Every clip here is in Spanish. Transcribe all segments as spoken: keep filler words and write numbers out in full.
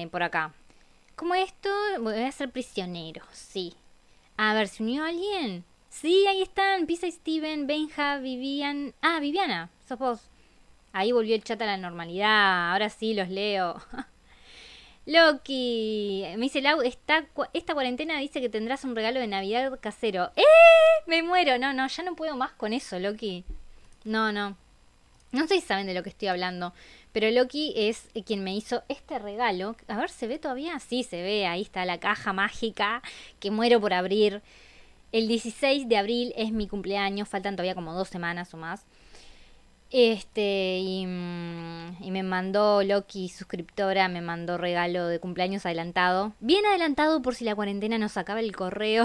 por acá. ¿Cómo esto? Voy a ser prisionero, sí. A ver, ¿se unió alguien? Sí, ahí están. Pisa, Steven, Benja, Vivian... Ah, Viviana, sos vos. Ahí volvió el chat a la normalidad. Ahora sí los leo. Loki, me dice Lau, esta, esta cuarentena dice que tendrás un regalo de Navidad casero. ¡Eh! Me muero. No, no, ya no puedo más con eso, Loki. No, no. No sé si saben de lo que estoy hablando. Pero Loki es quien me hizo este regalo. A ver, ¿se ve todavía? Sí, se ve. Ahí está la caja mágica que muero por abrir. El dieciséis de abril es mi cumpleaños. Faltan todavía como dos semanas o más. Este, y, y me mandó Loki, suscriptora, me mandó regalo de cumpleaños adelantado. Bien adelantado por si la cuarentena nos acaba el correo.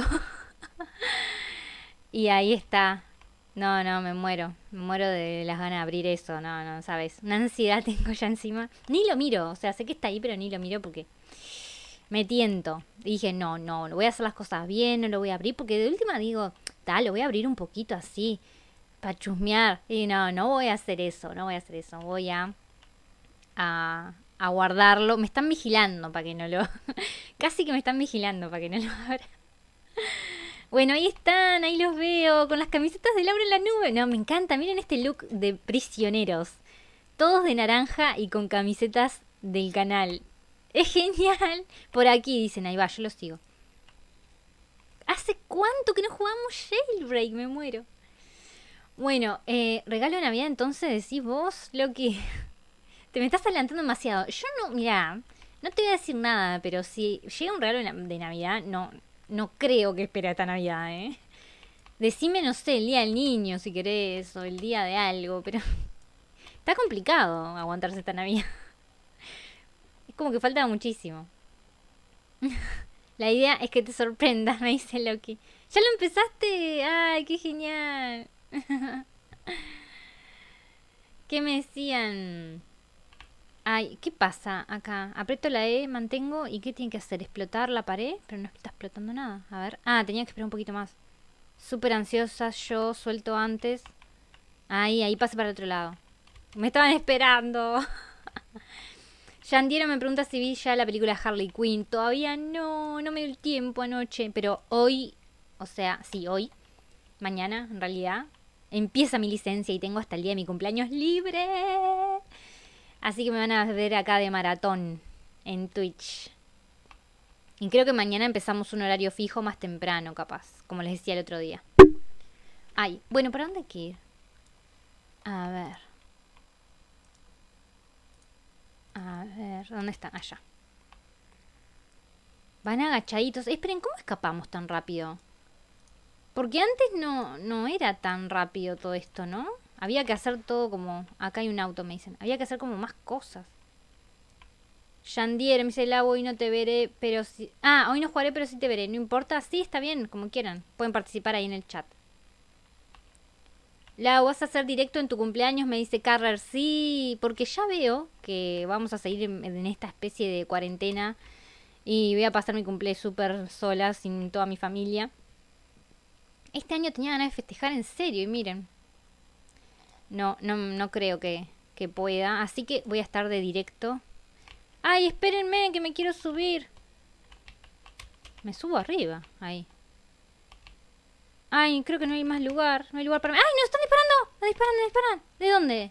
Y ahí está. No, no, me muero. Me muero de las ganas de abrir eso. No, no, sabes. Una ansiedad tengo ya encima. Ni lo miro. O sea, sé que está ahí, pero ni lo miro porque me tiento. Y dije, no, no, voy a hacer las cosas bien, no lo voy a abrir. Porque de última digo, tal, lo voy a abrir un poquito así. Para chusmear. Y no, no voy a hacer eso, no voy a hacer eso. Voy a, a, a guardarlo. Me están vigilando para que no lo... Casi que me están vigilando para que no lo abra. Bueno, ahí están, ahí los veo, con las camisetas de Laura en la nube. No, me encanta, miren este look de prisioneros. Todos de naranja y con camisetas del canal. Es genial. Por aquí dicen, ahí va, yo los sigo. ¿Hace cuánto que no jugamos Jailbreak? Me muero. Bueno, eh, regalo de Navidad entonces decís vos, Loki. Te me estás adelantando demasiado. Yo no, mirá, no te voy a decir nada, pero si llega un regalo de Navidad, no, no creo que espere esta Navidad, ¿eh? Decime, no sé, el día del niño si querés, o el día de algo, pero está complicado aguantarse esta Navidad. Es como que falta muchísimo. La idea es que te sorprendas, me dice Loki. ¿Ya lo empezaste? ¡Ay, qué genial! ¿Qué me decían? Ay, ¿qué pasa acá? Aprieto la E, mantengo. ¿Y qué tiene que hacer? ¿Explotar la pared? Pero no está explotando nada. A ver. Ah, tenía que esperar un poquito más. Súper ansiosa, yo suelto antes. Ahí, ahí pasé para el otro lado. Me estaban esperando. Yandiero me pregunta si vi ya la película Harley Quinn. Todavía no, no me dio el tiempo anoche. Pero hoy, o sea, sí, hoy. Mañana, en realidad. Empieza mi licencia y tengo hasta el día de mi cumpleaños libre. Así que me van a ver acá de maratón en Twitch. Y creo que mañana empezamos un horario fijo más temprano, capaz. Como les decía el otro día. Ay, bueno, ¿para dónde hay que ir? A ver. A ver, ¿dónde están? Allá. Van agachaditos. Esperen, ¿cómo escapamos tan rápido? Porque antes no, no era tan rápido todo esto, ¿no? Había que hacer todo como... Acá hay un auto, me dicen. Había que hacer como más cosas. Yandier me dice, Lau, hoy no te veré, pero sí... Ah, hoy no jugaré, pero sí te veré. No importa, sí, está bien, como quieran. Pueden participar ahí en el chat. Lau, ¿vas a hacer directo en tu cumpleaños? Me dice Carrer. Sí, porque ya veo que vamos a seguir en, en esta especie de cuarentena. Y voy a pasar mi cumple súper sola, sin toda mi familia. Este año tenía ganas de festejar en serio, y miren. No, no, no creo que, que pueda. Así que voy a estar de directo. ¡Ay, espérenme, que me quiero subir! Me subo arriba, ahí. Ay, creo que no hay más lugar. No hay lugar para mí. ¡Ay, nos están disparando! ¡Nos disparan, nos disparan! ¿De dónde?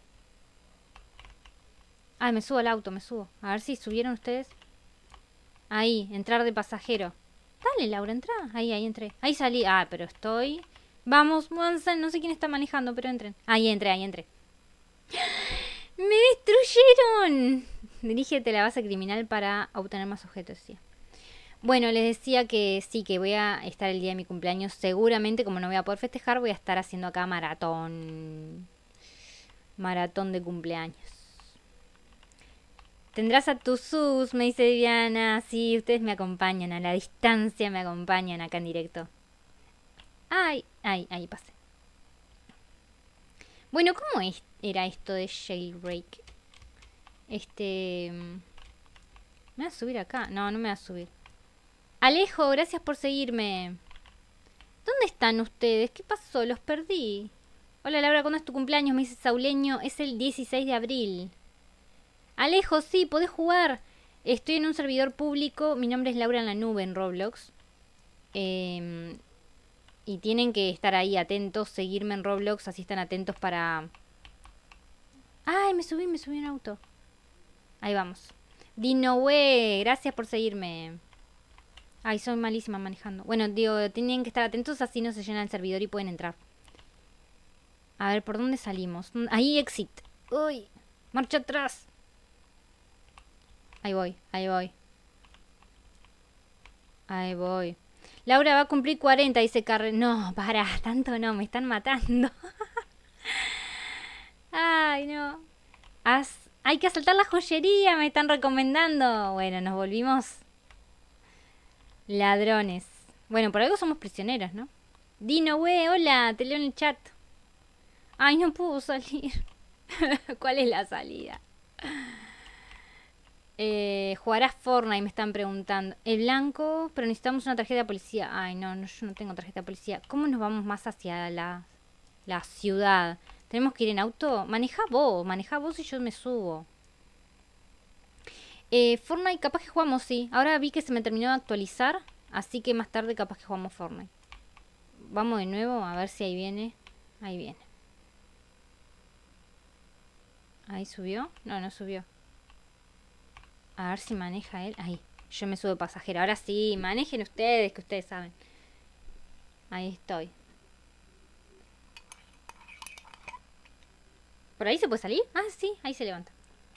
Ay, me subo al auto, me subo. A ver si subieron ustedes. Ahí, entrar de pasajero. Dale, Laura, entra. Ahí, ahí entré. Ahí salí. Ah, pero estoy... Vamos, Monza, no sé quién está manejando, pero entren. Ahí entré, ahí entré. ¡Me destruyeron! Dirígete a la base criminal para obtener más objetos, sí. Bueno, les decía que sí, que voy a estar el día de mi cumpleaños. Seguramente, como no voy a poder festejar, voy a estar haciendo acá maratón. Maratón de cumpleaños. Tendrás a tus sus, me dice Viviana. Sí, ustedes me acompañan, a la distancia me acompañan acá en directo. Ay, ay, ahí pasé. Bueno, ¿cómo es, era esto de Jailbreak? Este... ¿Me va a subir acá? No, no me va a subir. Alejo, gracias por seguirme. ¿Dónde están ustedes? ¿Qué pasó? Los perdí. Hola Laura, ¿cuándo es tu cumpleaños? Me dice Sauleño. Es el dieciséis de abril. Alejo, sí, podés jugar. Estoy en un servidor público. Mi nombre es Laura en la nube en Roblox. Eh, y tienen que estar ahí atentos, seguirme en Roblox, así están atentos para... ¡Ay, me subí, me subí en auto! Ahí vamos. Dinowe, gracias por seguirme. Ay, soy malísima manejando. Bueno, digo, tienen que estar atentos, así no se llena el servidor y pueden entrar. A ver, ¿por dónde salimos? Ahí, exit. Uy, marcha atrás. Ahí voy, ahí voy. Ahí voy. Laura va a cumplir cuarenta, dice Carre. No, para, tanto no, me están matando. Ay, no. As... Hay que asaltar la joyería, me están recomendando. Bueno, nos volvimos ladrones. Bueno, por algo somos prisioneros, ¿no? Dino, güey, hola, te leo en el chat. Ay, no puedo salir. ¿Cuál es la salida? Eh, ¿Jugarás Fortnite? Me están preguntando. El blanco, pero necesitamos una tarjeta de policía. Ay, no, no, yo no tengo tarjeta de policía. ¿Cómo nos vamos más hacia la, la ciudad? ¿Tenemos que ir en auto? Maneja vos, maneja vos y yo me subo. Eh, Fortnite capaz que jugamos, sí. Ahora vi que se me terminó de actualizar, así que más tarde capaz que jugamos Fortnite. Vamos de nuevo, a ver si ahí viene. Ahí viene. ¿Ahí subió? No, no subió. A ver si maneja él. Ahí, yo me subo de pasajero. Ahora sí, manejen ustedes, que ustedes saben. Ahí estoy. ¿Por ahí se puede salir? Ah, sí, ahí se levanta.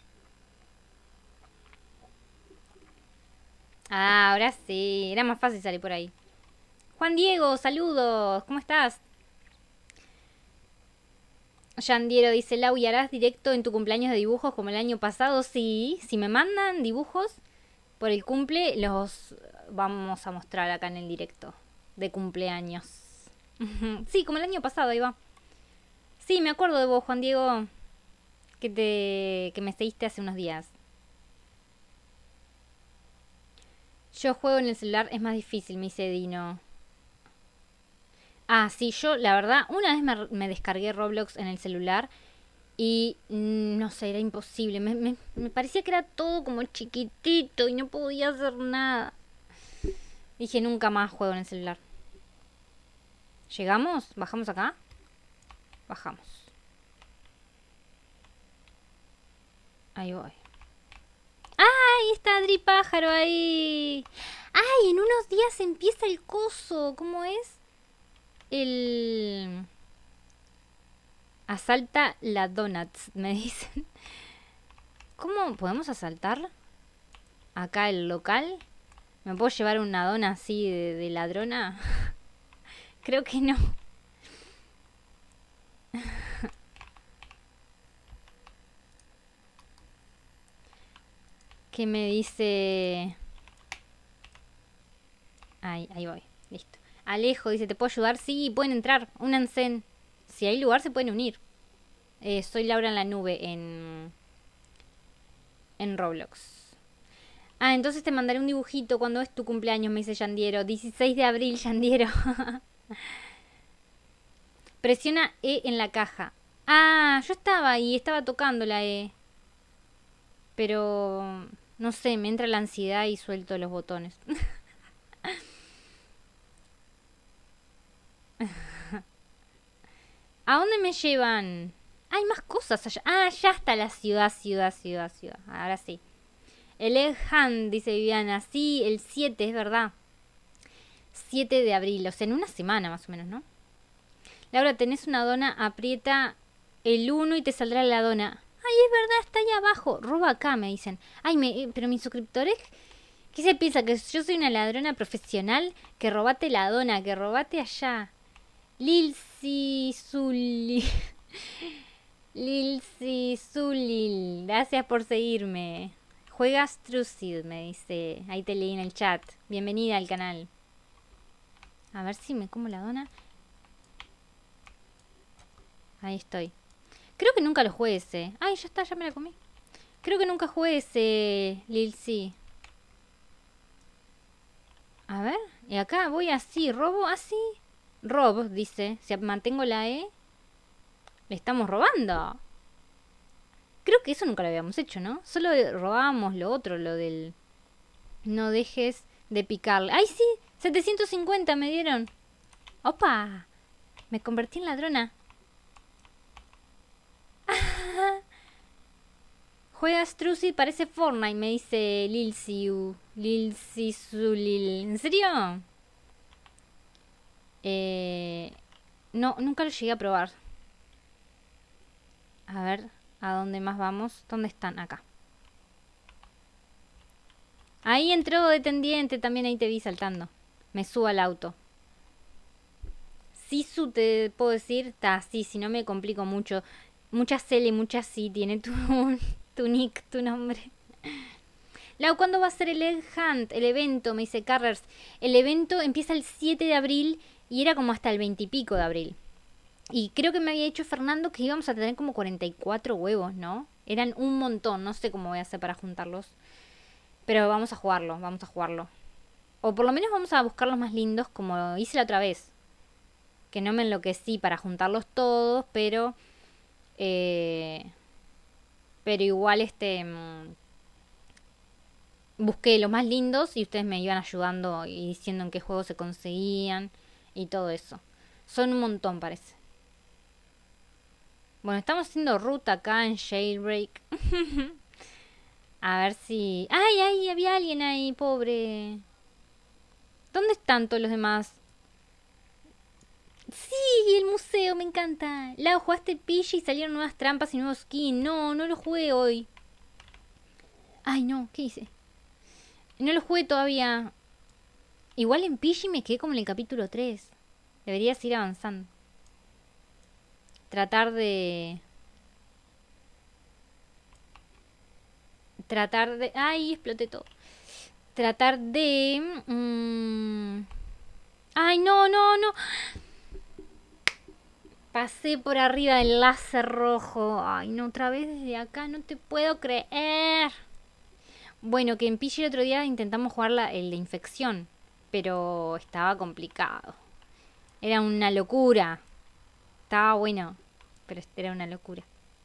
Ah, ahora sí. Era más fácil salir por ahí. Juan Diego, saludos. ¿Cómo estás? Yandiero dice, Lau, ¿y harás directo en tu cumpleaños de dibujos como el año pasado? Sí, si me mandan dibujos por el cumple, los vamos a mostrar acá en el directo de cumpleaños. Sí, como el año pasado, ahí va. Sí, me acuerdo de vos, Juan Diego, que te que me seguiste hace unos días. Yo juego en el celular, es más difícil, me dice Dino. Ah, sí, yo la verdad, una vez me, me descargué Roblox en el celular y mm, no sé, era imposible. Me, me, me parecía que era todo como chiquitito y no podía hacer nada. Dije, nunca más juego en el celular. ¿Llegamos? ¿Bajamos acá? Bajamos. Ahí voy. ¡Ay! Está Adri Pájaro ahí. ¡Ay! En unos días empieza el coso. ¿Cómo es? El... Asalta la Donuts, me dicen. ¿Cómo podemos asaltar? Acá el local. ¿Me puedo llevar una dona así de, de ladrona? Creo que no. ¿Qué me dice? Ahí, ahí voy. Listo. Alejo dice, ¿te puedo ayudar? Sí, pueden entrar. Únanse. Si hay lugar, se pueden unir. Eh, soy Laura en la nube en... En Roblox. Ah, entonces te mandaré un dibujito cuando es tu cumpleaños, me dice Yandiero. dieciséis de abril, Yandiero. Presiona E en la caja. Ah, yo estaba ahí, estaba tocando la E. Pero... No sé, me entra la ansiedad y suelto los botones. ¿A dónde me llevan? Hay más cosas allá. Ah, ya está la ciudad, ciudad, ciudad, ciudad. Ahora sí. El Egg Hunt, dice Viviana. Sí, el siete, es verdad. siete de abril, o sea, en una semana más o menos, ¿no? Laura, tenés una dona, aprieta el uno y te saldrá la dona. Ay, es verdad, está ahí abajo. Roba acá, me dicen. Ay, me, pero mis suscriptores... ¿Qué se piensa? ¿Que yo soy una ladrona profesional? Que robate la dona, que robate allá. Lilsi Zulil. Lilsi Zulil. Gracias por seguirme. Juegas Trucid, me dice. Ahí te leí en el chat. Bienvenida al canal. A ver si me como la dona. Ahí estoy. Creo que nunca lo jugué ese. Ay, ya está, ya me la comí. Creo que nunca jugué ese Lilsi. A ver. Y acá voy así. Robo así. Rob, dice. Si mantengo la E. Le estamos robando. Creo que eso nunca lo habíamos hecho, ¿no? Solo robábamos lo otro, lo del... No dejes de picarle. ¡Ay, sí! setecientos cincuenta me dieron. ¡Opa! Me convertí en ladrona. Juegas Trucy, parece Fortnite, me dice Lil Siu. Lil Sisulil. ¿En serio? Eh, no, nunca lo llegué a probar. A ver, ¿a dónde más vamos? ¿Dónde están? Acá. Ahí entró de tendiente, también ahí te vi saltando. Me subo al auto. Sisu te puedo decir, está así, si no me complico mucho. Muchas L y muchas sí, tiene tu, tu nick, tu nombre. Lau, ¿cuándo va a ser el Egg Hunt? El evento, me dice Carrers. El evento empieza el siete de abril y era como hasta el veinte y pico de abril. Y creo que me había dicho Fernando que íbamos a tener como cuarenta y cuatro huevos, ¿no? Eran un montón, no sé cómo voy a hacer para juntarlos. Pero vamos a jugarlo, vamos a jugarlo. O por lo menos vamos a buscar los más lindos como hice la otra vez. Que no me enloquecí para juntarlos todos, pero... Eh, pero igual este... Mmm, busqué los más lindos y ustedes me iban ayudando y diciendo en qué juegos se conseguían y todo eso. Son un montón, parece. Bueno, estamos haciendo ruta acá en Jailbreak. A ver si... ¡Ay, ay! Había alguien ahí, pobre. ¿Dónde están todos los demás? Sí, el museo, me encanta. Lau, jugaste Pidgey y salieron nuevas trampas y nuevos skins. No, no lo jugué hoy. Ay, no, ¿qué hice? No lo jugué todavía. Igual en Pidgey me quedé como en el capítulo tres. Deberías ir avanzando. Tratar de... Tratar de... Ay, exploté todo. Tratar de... Mmm... Ay, no, no, no. Pasé por arriba del láser rojo. Ay, no, otra vez desde acá. No te puedo creer. Bueno, que en Pidgey el otro día intentamos jugar la, el de infección. Pero estaba complicado. Era una locura. Estaba bueno. Pero era una locura.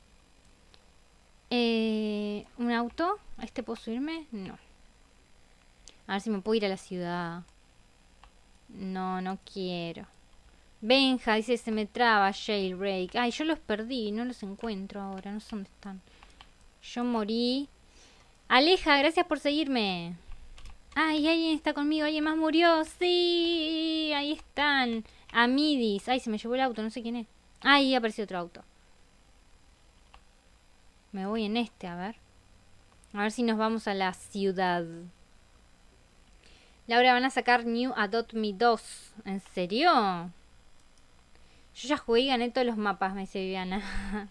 Eh, ¿Un auto? ¿A este puedo subirme? No. A ver si me puedo ir a la ciudad. No, no quiero. Benja dice se me traba Jailbreak. Ay, yo los perdí, no los encuentro ahora, no sé dónde están. Yo morí. Aleja, gracias por seguirme. Ay, alguien está conmigo, alguien más murió. Sí, ahí están. Amidis. Ay, se me llevó el auto, no sé quién es. Ay, apareció otro auto. Me voy en este, a ver. A ver si nos vamos a la ciudad. Laura, van a sacar New Adopt Me dos. ¿En serio? Yo ya jugué y gané todos los mapas, me dice Viviana.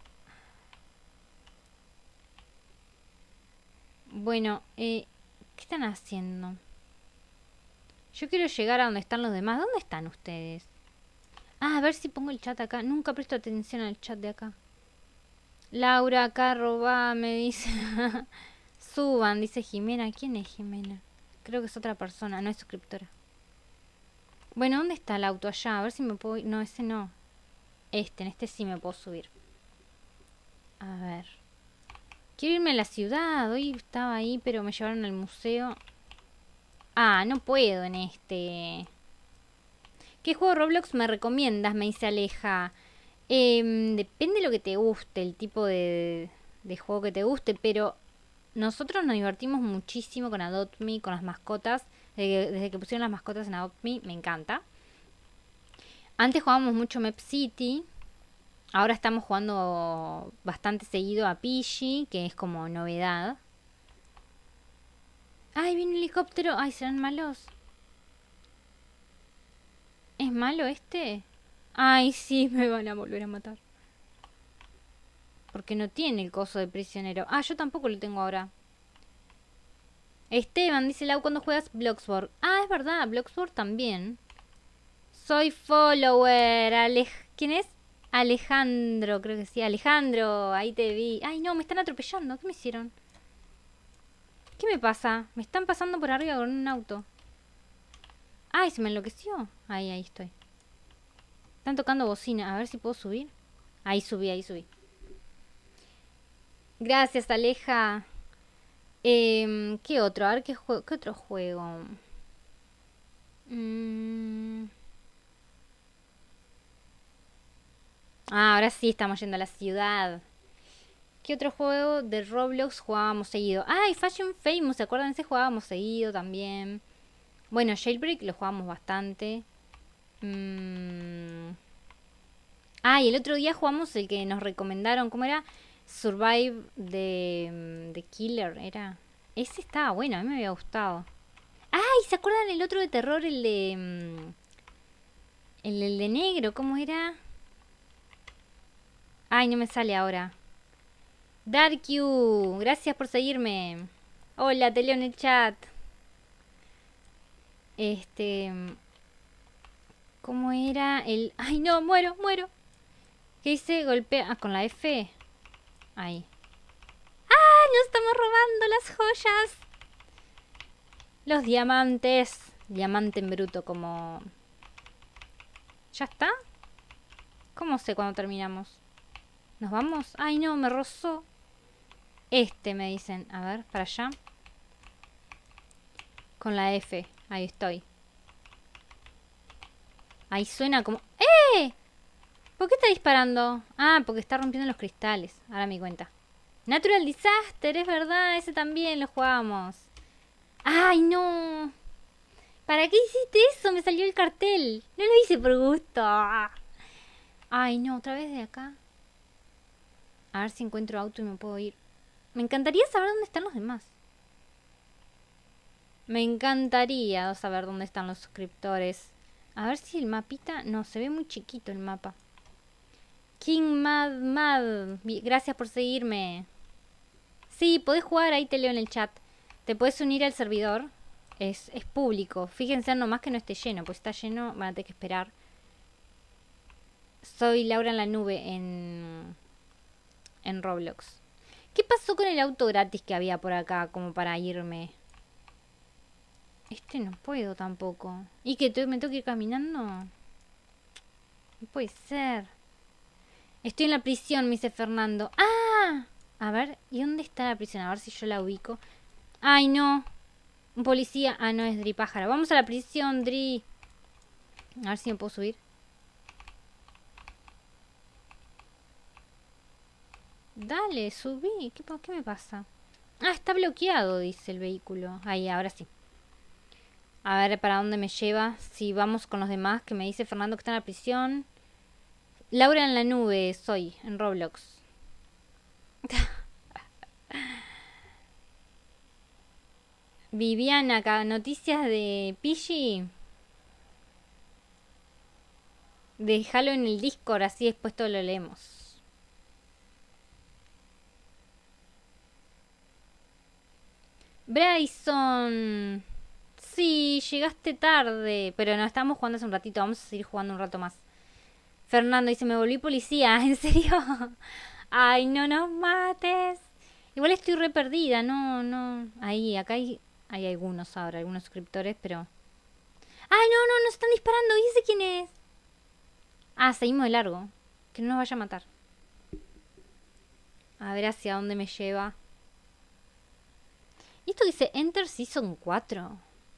Bueno, eh, ¿qué están haciendo? Yo quiero llegar a donde están los demás. ¿Dónde están ustedes? Ah, a ver si pongo el chat acá. Nunca presto atención al chat de acá. Laura, acá roba, me dice. Suban, dice Jimena. ¿Quién es Jimena? Creo que es otra persona, no es suscriptora. Bueno, ¿dónde está el auto allá? A ver si me puedo... No, ese no. Este, en este sí me puedo subir. A ver. Quiero irme a la ciudad. Hoy estaba ahí, pero me llevaron al museo. Ah, no puedo en este. ¿Qué juego Roblox me recomiendas? Me dice Aleja. Eh, depende de lo que te guste, el tipo de, de juego que te guste, pero nosotros nos divertimos muchísimo con Adopt Me, con las mascotas. Desde, desde que pusieron las mascotas en Adopt Me, me encanta. Antes jugábamos mucho Map City. Ahora estamos jugando bastante seguido a Pidgey, que es como novedad. ¡Ay, viene un helicóptero! ¡Ay, serán malos! ¿Es malo este? ¡Ay, sí! Me van a volver a matar. Porque no tiene el coso de prisionero. Ah, yo tampoco lo tengo ahora. Esteban dice Lau, ¿cuándo juegas Bloxburg? Ah, es verdad, Bloxburg también. Soy follower. Alej ¿Quién es? Alejandro, creo que sí. Alejandro, ahí te vi. Ay, no, me están atropellando. ¿Qué me hicieron? ¿Qué me pasa? Me están pasando por arriba con un auto. Ay, se me enloqueció. Ahí, ahí estoy. Están tocando bocina. A ver si puedo subir. Ahí subí, ahí subí. Gracias, Aleja. Eh, ¿Qué otro? A ver, ¿qué, juego, qué otro juego? Mm. Ah, ahora sí estamos yendo a la ciudad. ¿Qué otro juego de Roblox jugábamos seguido? Ah, y Fashion Famous, ¿se acuerdan? Ese jugábamos seguido también. Bueno, Jailbreak lo jugábamos bastante. Mm. Ah, y el otro día jugamos el que nos recomendaron, ¿cómo era? Survive de, de Killer, era. Ese estaba bueno, a mí me había gustado. Ay, ¿se acuerdan el otro de terror, el de... mm, el, el de negro, ¿cómo era? Ay, no me sale ahora. Darkyu, gracias por seguirme. Hola, te leo en el chat. Este... ¿Cómo era el...? Ay, no, muero, muero. ¿Qué hice? Golpea... Ah, con la F. Ahí. ¡Ah! ¡Nos estamos robando las joyas! Los diamantes. Diamante en bruto, como... ¿Ya está? ¿Cómo sé cuándo terminamos? ¿Nos vamos? ¡Ay, no! Me rozó. Este, me dicen. A ver, para allá. Con la F. Ahí estoy. Ahí suena como... ¡Eh! ¿Por qué está disparando? Ah, porque está rompiendo los cristales. Ahora me di cuenta. Natural Disaster, es verdad. Ese también lo jugamos. ¡Ay, no! ¿Para qué hiciste eso? Me salió el cartel. No lo hice por gusto. Ay, no, otra vez de acá. A ver si encuentro auto y me puedo ir. Me encantaría saber dónde están los demás. Me encantaría saber dónde están los suscriptores. A ver si el mapita... No, se ve muy chiquito el mapa. King Mad Mad. Gracias por seguirme. Sí, podés jugar, ahí te leo en el chat. Te puedes unir al servidor. Es, es público. Fíjense nomás que no esté lleno. Pues está lleno, van a tener que esperar. Soy Laura en la nube en... En Roblox. ¿Qué pasó con el auto gratis que había por acá como para irme? Este no puedo tampoco. ¿Y que me tengo que ir caminando? No puede ser. Estoy en la prisión, me dice Fernando. ¡Ah! A ver, ¿y dónde está la prisión? A ver si yo la ubico. ¡Ay, no! Un policía. Ah, no, es Dri Pájara. Vamos a la prisión, Dri. A ver si me puedo subir. Dale, subí. ¿Qué, ¿Qué me pasa? Ah, está bloqueado, dice el vehículo. Ahí, ahora sí. A ver para dónde me lleva. Si vamos con los demás, que me dice Fernando que está en la prisión. Laura en la nube, soy, en Roblox. Viviana acá, noticias de Pidgey. Déjalo en el Discord, así después todo lo leemos. Bryson. Sí, llegaste tarde. Pero no, estamos jugando hace un ratito. Vamos a seguir jugando un rato más. Fernando dice, me volví policía. ¿En serio? Ay, no nos mates. Igual estoy re perdida. No, no. Ahí, acá hay, hay algunos ahora, algunos suscriptores, pero... Ay, no, no, nos están disparando. ¿Y ese quién es? Ah, seguimos de largo. Que no nos vaya a matar. A ver hacia dónde me lleva. ¿Y esto dice Enter Season cuatro?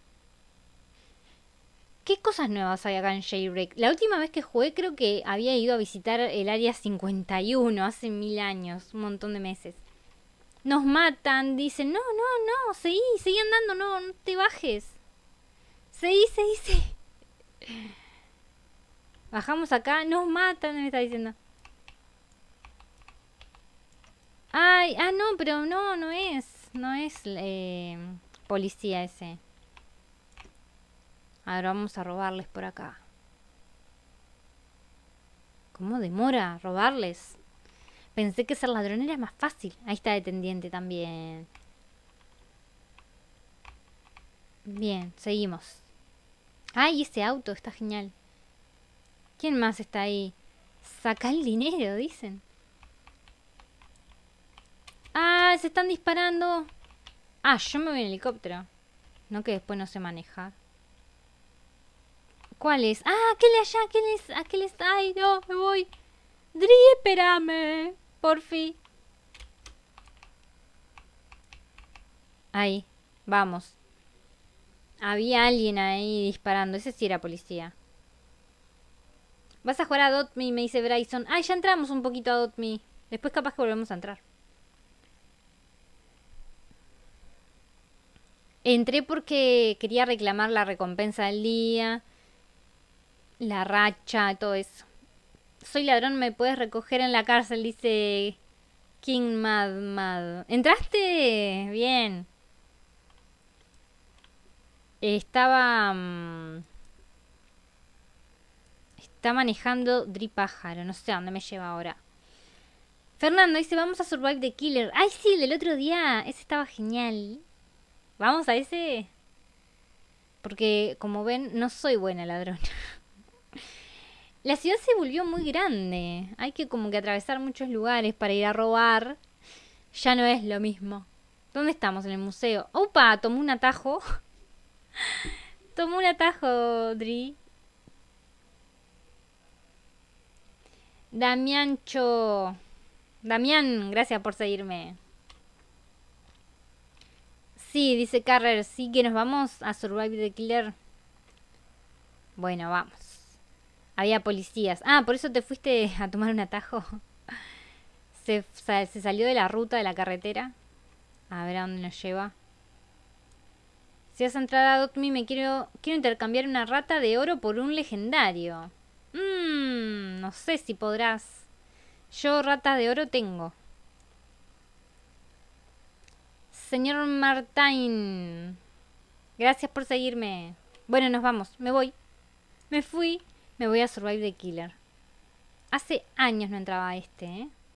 ¿Qué cosas nuevas hay acá en Jailbreak? La última vez que jugué creo que había ido a visitar el área cincuenta y uno hace mil años, un montón de meses. Nos matan, dicen, no, no, no, seguí, seguí andando, no, no te bajes. Seguí, seguí, seguí. Bajamos acá, nos matan, me está diciendo. Ay, ah, no, pero no, no es, no es eh, policía ese. Ahora vamos a robarles por acá. ¿Cómo demora robarles? Pensé que ser ladrón era más fácil. Ahí está detendiente también. Bien, seguimos. Ay, ese auto está genial. ¿Quién más está ahí? Saca el dinero, dicen. Ah, se están disparando. Ah, yo me voy en helicóptero. No, que después no sé manejar. ¿Cuál es? Ah, aquel allá, aquel es, aquel es. Ay, no, me voy. Dri, espérame. Porfi. Ahí, vamos. Había alguien ahí disparando. Ese sí era policía. Vas a jugar a Dot Me, me dice Bryson. Ay, ya entramos un poquito a Dot Me. Después capaz que volvemos a entrar. Entré porque quería reclamar la recompensa del día. La racha, todo eso. Soy ladrón, me puedes recoger en la cárcel, dice King Mad Mad. ¿Entraste? Bien. Estaba... mm, está manejando Dri Pájaro. No sé a dónde me lleva ahora. Fernando dice, vamos a Survive the Killer. Ay, sí, el del otro día. Ese estaba genial. ¿Vamos a ese? Porque, como ven, no soy buena ladrona. La ciudad se volvió muy grande. Hay que como que atravesar muchos lugares para ir a robar. Ya no es lo mismo. ¿Dónde estamos? En el museo. ¡Opa! Tomó un atajo. Tomó un atajo, Dri. Damiancho. Damián, gracias por seguirme. Sí, dice Carrer. Sí que nos vamos a Survive the Killer. Bueno, vamos. Había policías. Ah, por eso te fuiste a tomar un atajo. Se, se salió de la ruta de la carretera. A ver a dónde nos lleva. Si has entrado a Dot Me, me quiero, quiero intercambiar una rata de oro por un legendario. Mmm, no sé si podrás. Yo rata de oro tengo. Señor Martín. Gracias por seguirme. Bueno, nos vamos. Me voy. Me fui. Me voy a Survive the Killer. Hace años no entraba a este, ¿eh?